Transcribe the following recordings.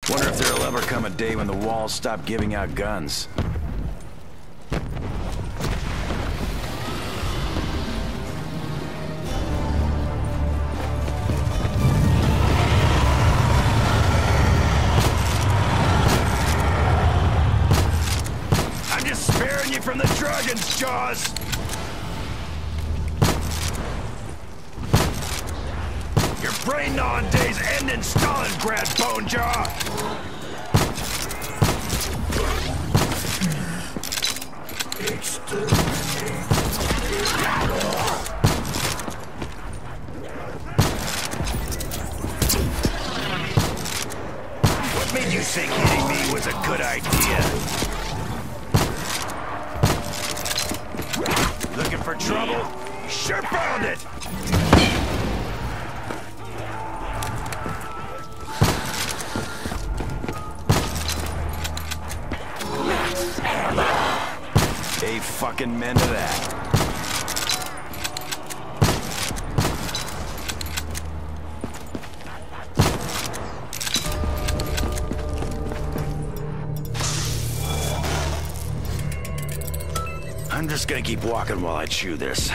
Wonder if there'll ever come a day when the walls stop giving out guns. I'm just sparing you from the Dragon's jaws! Your brain-gnawing days end in Stalingrad, Bonejaw! What made you think hitting me was a good idea? Looking for trouble? Sure found it! A fucking men to that. I'm just gonna keep walking while I chew this.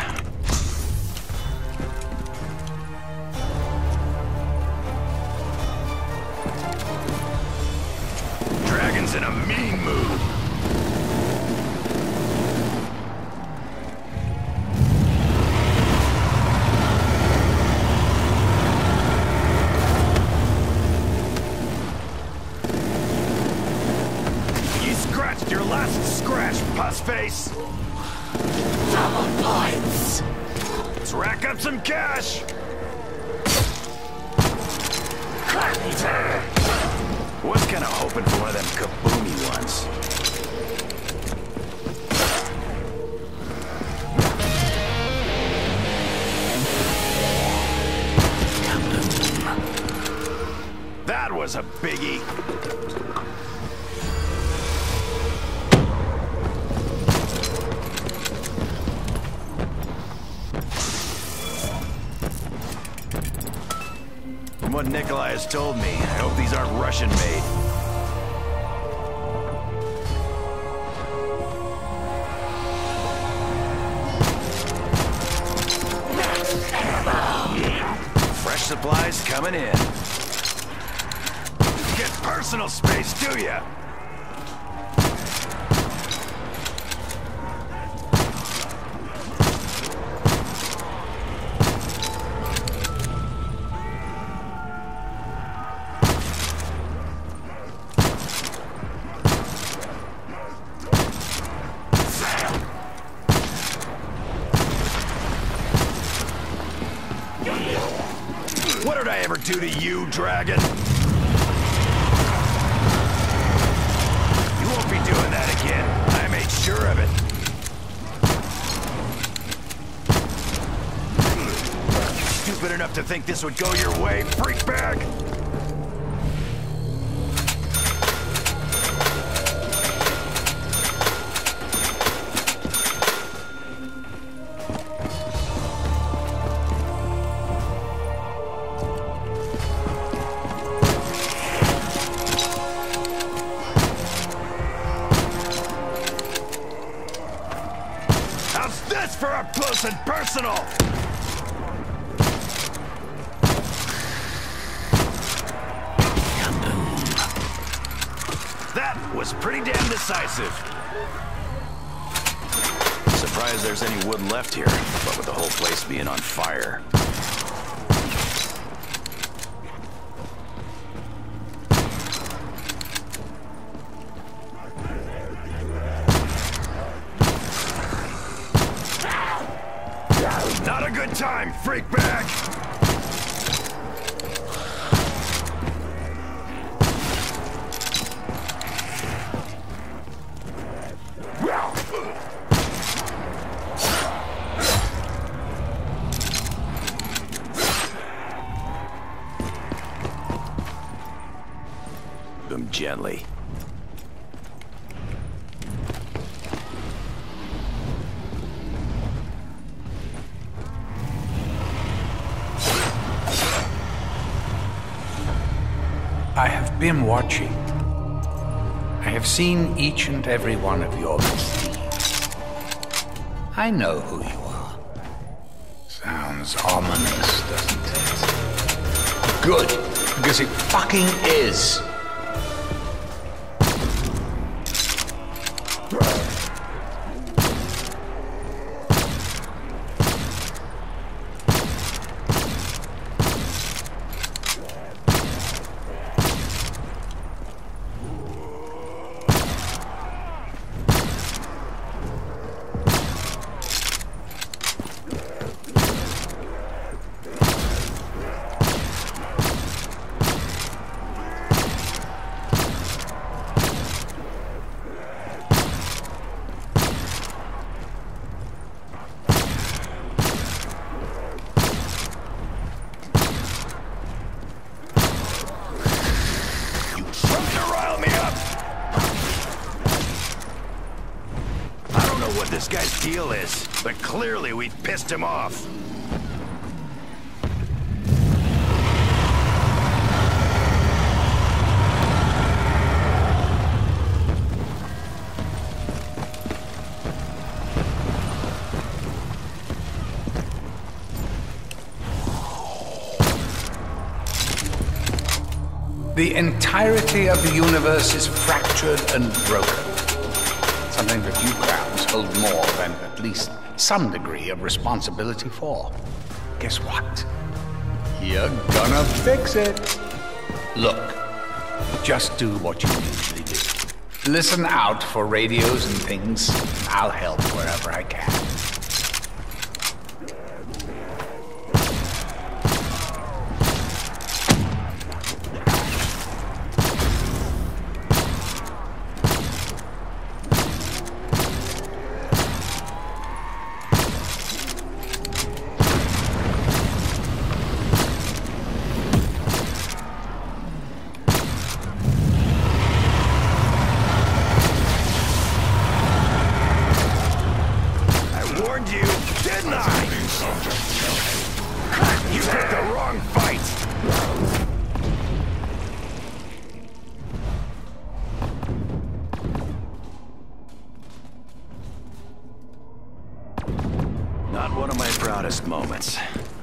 Dragon's in a mean mood. Your last scratch, pussface! Double points! Let's rack up some cash! Was kinda hoping for one of them kaboomy ones. That was a biggie! From what Nikolai has told me, I hope these aren't Russian-made. Fresh supplies coming in. Get personal space, do ya? What did I ever do to you, Dragon? You won't be doing that again. I made sure of it. Stupid enough to think this would go your way, freak bag? How's this for up close and personal? That was pretty damn decisive. Surprised there's any wood left here, but with the whole place being on fire. Not a good time, freak bag! Them gently. I have been watching. I have seen each and every one of your misdeeds. I know who you are. Sounds ominous, doesn't it? Good, because it fucking is. This guy's deal is, but clearly we pissed him off. The entirety of the universe is fractured and broken. Something that you crowns hold more than at least some degree of responsibility for. Guess what? You're gonna fix it. Look, just do what you usually do. Listen out for radios and things. I'll help wherever I can. You picked the wrong fight! Not one of my proudest moments.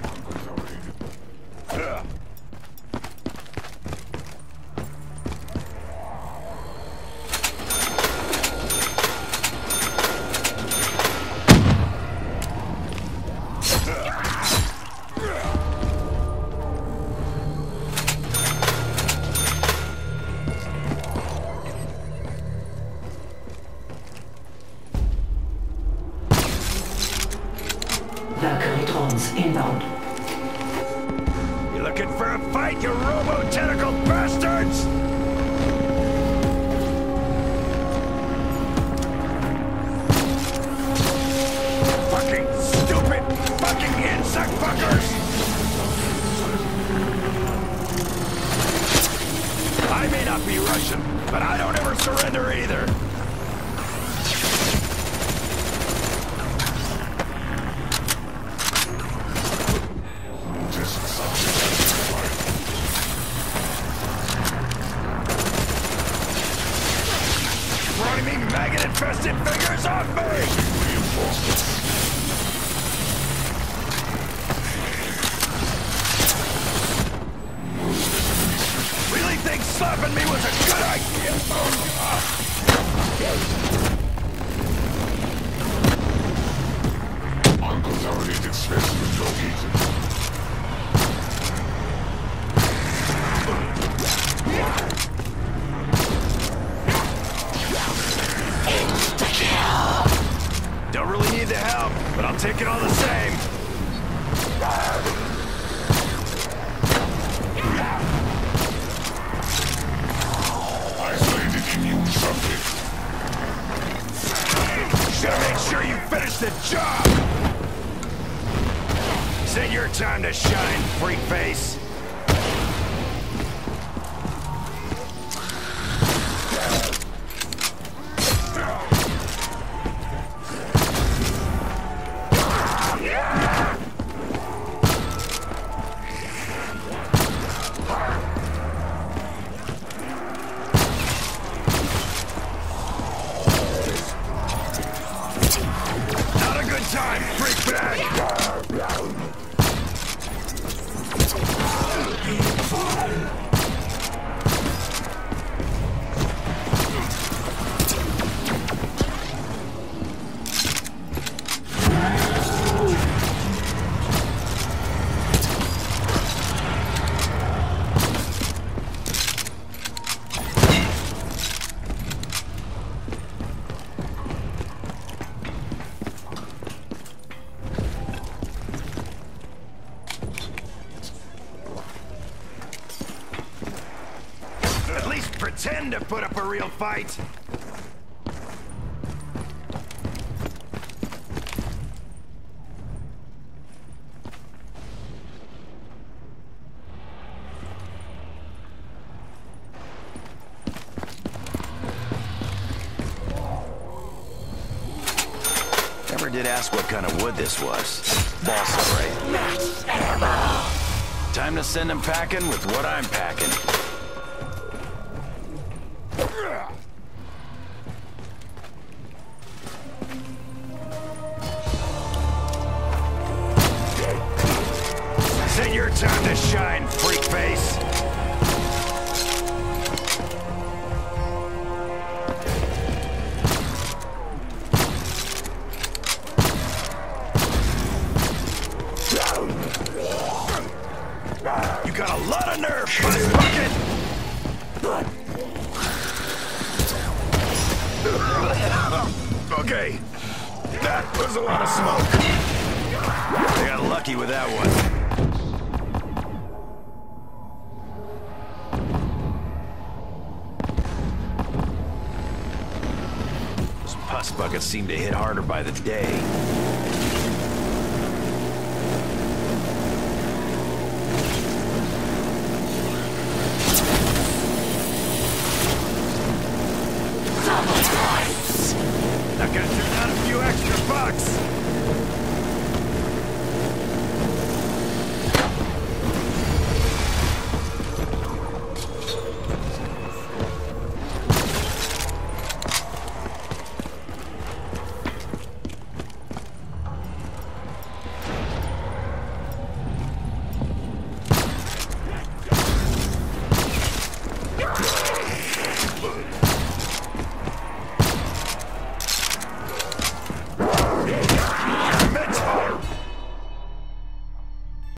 Valkyrie drones inbound. You looking for a fight, you robo-tentacle bastards? Fucking stupid fucking insect fuckers! I may not be Russian, but I don't ever surrender either. Grimy, maggot-infested fingers off me! Really think slapping me was a good idea? Unconsolidated specimen located. Don't really need the help, but I'll take it all the same. Isolated immune subject. Gotta make sure you finish the job! Is it your time to shine, freak face? pretend to put up a real fight. Never did ask what kind of wood this was. Balsa, right? Time to send them packing with what I'm packing. Is it your time to shine, freak face? You got a lot of nerve, Buzz Bucket! Okay, that was a lot of smoke. I got lucky with that one. Those pus buckets seem to hit harder by the day.